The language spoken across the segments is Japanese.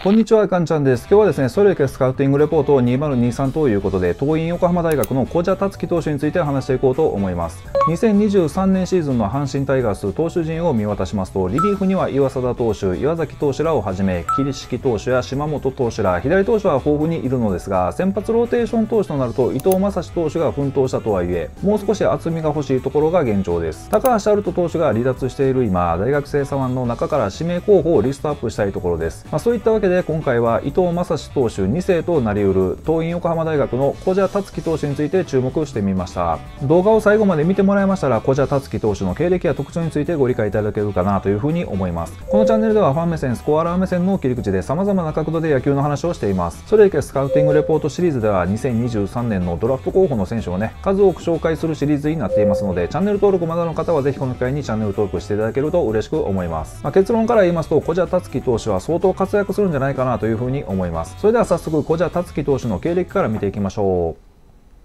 こんにちは、かんちゃんです。今日はですね、それだけスカウティングレポート2023ということで、桐蔭横浜大学の古謝樹投手について話していこうと思います。2023年シーズンの阪神タイガース投手陣を見渡しますと、リリーフには岩貞投手、岩崎投手らをはじめ、桐敷投手や島本投手ら、左投手は豊富にいるのですが、先発ローテーション投手となると伊藤将司投手が奮闘したとはいえ、もう少し厚みが欲しいところが現状です。高橋遥人投手が離脱している今、大学生左腕の中から指名候補をリストアップしたいところです。そういったわけで今回は伊藤将司投手2世となりうる桐蔭横浜大学の古謝樹投手について注目してみました。動画を最後まで見てもらいましたら、古謝樹投手の経歴や特徴についてご理解いただけるかなというふうに思います。このチャンネルではファン目線、スコアラー目線の切り口で様々な角度で野球の話をしています。それだけスカウティングレポートシリーズでは2023年のドラフト候補の選手をね、数多く紹介するシリーズになっていますので、チャンネル登録まだの方はぜひこの機会にチャンネル登録していただけると嬉しく思います。結論から言いますと、古謝樹投手は相当活躍するんじゃないかなというふうに思います。それでは早速古謝樹投手の経歴から見ていきましょう。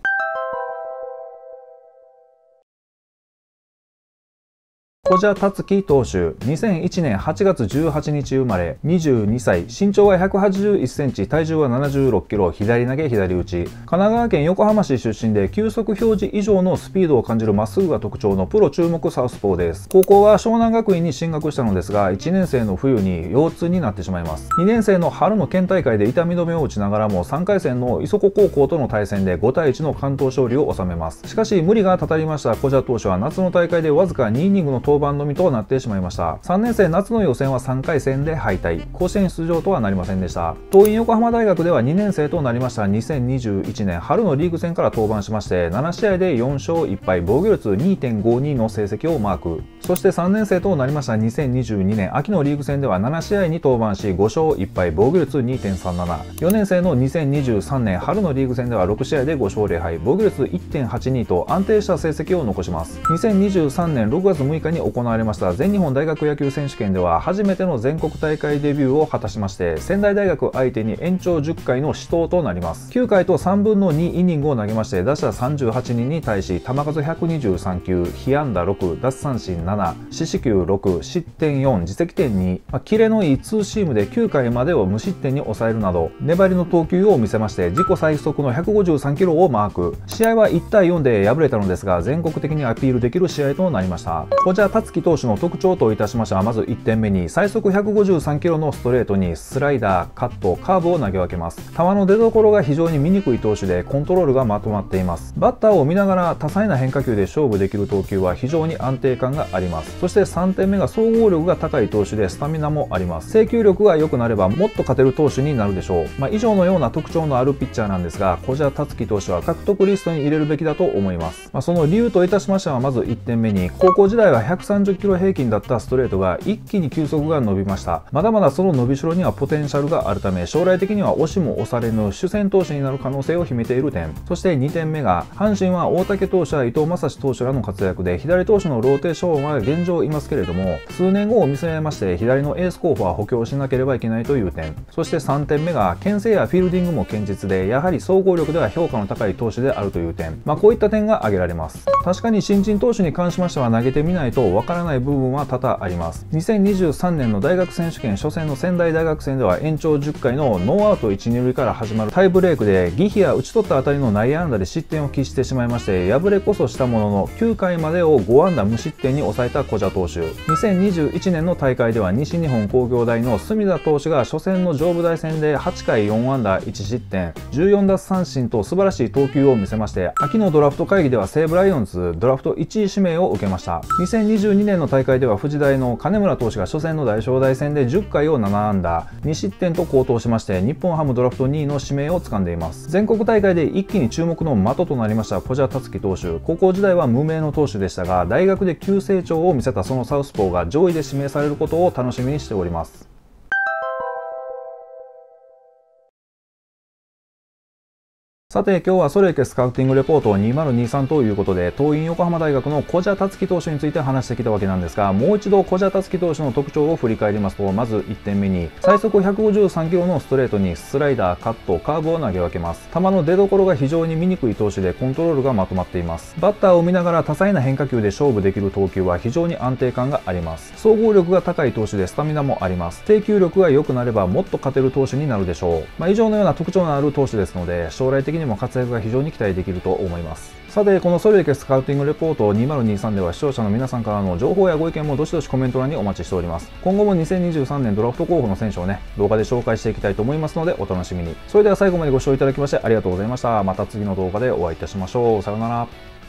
古謝樹投手、2001年8月18日生まれ、22歳、身長は181センチ、体重は76キロ、左投げ左打ち。神奈川県横浜市出身で、球速表示以上のスピードを感じるまっすぐが特徴のプロ注目サウスポーです。高校は湘南学院に進学したのですが、1年生の冬に腰痛になってしまいます。2年生の春の県大会で痛み止めを打ちながらも、3回戦の磯子高校との対戦で5対1の完投勝利を収めます。しかし無理がたたりました古謝投手は夏の大会でわずか2イニングの登板のみとなってしまいました。3年生夏の予選は3回戦で敗退、甲子園出場とはなりませんでした。桐蔭横浜大学では2年生となりました2021年春のリーグ戦から登板しまして、7試合で4勝1敗、防御率 2.52 の成績をマーク。そして3年生となりました2022年秋のリーグ戦では7試合に登板し5勝1敗、防御率 2.37。4年生の2023年春のリーグ戦では6試合で5勝0敗、防御率 1.82 と安定した成績を残します。2023年6月6日に行われました全日本大学野球選手権では初めての全国大会デビューを果たしまして、仙台大学相手に延長10回の死闘となります。9回と3分の2イニングを投げまして、打者38人に対し球数123球、被安打6、奪三振7、四死球6、失点4、自責点2、キレのいいツーシームで9回までを無失点に抑えるなど粘りの投球を見せまして、自己最速の153キロをマーク。試合は1対4で敗れたのですが、全国的にアピールできる試合となりました。古謝樹投手の特徴といたしましては、まず1点目に最速153キロのストレートにスライダー、カット、カーブを投げ分けます。球の出所が非常に見にくい投手でコントロールがまとまっています。バッターを見ながら多彩な変化球で勝負できる投球は非常に安定感があります。そして3点目が総合力が高い投手でスタミナもあります。制球力が良くなればもっと勝てる投手になるでしょう。以上のような特徴のあるピッチャーなんですが、古謝樹投手は獲得リストに入れるべきだと思います。その理由といたしましては、まず1点目に高校時代は130キロ平均だったストレートが一気に球速が伸びました。まだまだその伸びしろにはポテンシャルがあるため、将来的には押しも押されぬ主戦投手になる可能性を秘めている点。そして2点目が、阪神は大竹投手や伊藤将司投手らの活躍で左投手のローテーションは現状いますけれども、数年後を見据えまして左のエース候補は補強しなければいけないという点。そして3点目が、牽制やフィールディングも堅実で、やはり総合力では評価の高い投手であるという点。こういった点が挙げられます。確かに新人投手に関しましては投げてみないとわからない部分は多々あります。2023年の大学選手権初戦の仙台大学戦では延長10回のノーアウト 1、2塁から始まるタイブレークでギヒや打ち取った当たりの内野安打で失点を喫してしまいまして、敗れこそしたものの9回までを5安打無失点に抑えた古謝投手。2021年の大会では西日本工業大の隅田投手が初戦の上武大戦で8回4安打1失点14奪三振と素晴らしい投球を見せまして、秋のドラフト会議では西武ライオンズドラフト1位指名を受けました。2022年の大会では藤大の金村投手が初戦の大商大戦で10回を7安打2失点と好投しまして、日本ハムドラフト2位の指名を掴んでいます。全国大会で一気に注目の的となりました古謝樹投手。高校時代は無名の投手でしたが、大学で急成長を見せたそのサウスポーが上位で指名されることを楽しみにしております。 さて今日はソレイケスカウティングレポート2023ということで、桐蔭横浜大学の古謝樹投手について話してきたわけなんですが、もう一度古謝樹投手の特徴を振り返りますと、まず1点目に最速153キロのストレートにスライダー、カット、カーブを投げ分けます。球の出所が非常に見にくい投手でコントロールがまとまっています。バッターを見ながら多彩な変化球で勝負できる投球は非常に安定感があります。総合力が高い投手でスタミナもあります。制球力が良くなればもっと勝てる投手になるでしょう。以上のような特徴のある投手ですので、将来的にも活躍が非常に期待できると思います。さてこのソレイケスカウティングレポート2023では、視聴者の皆さんからの情報やご意見もどしどしコメント欄にお待ちしております。今後も2023年ドラフト候補の選手をね、動画で紹介していきたいと思いますのでお楽しみに。それでは最後までご視聴いただきましてありがとうございました。また次の動画でお会いいたしましょう。さようなら。